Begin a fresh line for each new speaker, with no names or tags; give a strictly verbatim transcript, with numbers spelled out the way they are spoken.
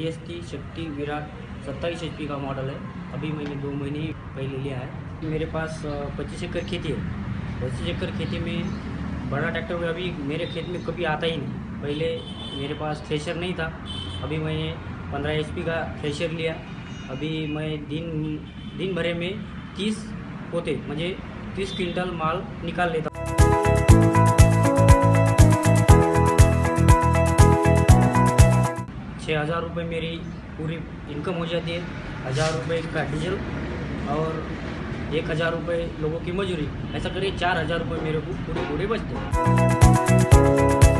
D S T शक्ति विराट सत्ताईस H P का मॉडल है। अभी मैंने दो महीने ही पहले लिया है। मेरे पास पच्चीस एकड़ खेती है। पच्चीस एकड़ खेती में बड़ा ट्रैक्टर अभी मेरे खेत में कभी आता ही नहीं। पहले मेरे पास थ्रेशर नहीं था, अभी मैंने पंद्रह एच पी का थ्रेशर लिया। अभी मैं दिन दिन भरे में तीस पोते म्हणजे तीस क्विंटल माल निकाल लेता हूँ। छः हज़ार रुपये मेरी पूरी इनकम हो जाती है। हज़ार रुपये का डीजल और एक हज़ार रुपये लोगों की मजूरी, ऐसा करिए चार हज़ार रुपये मेरे को पूरे पूरे बचते हैं।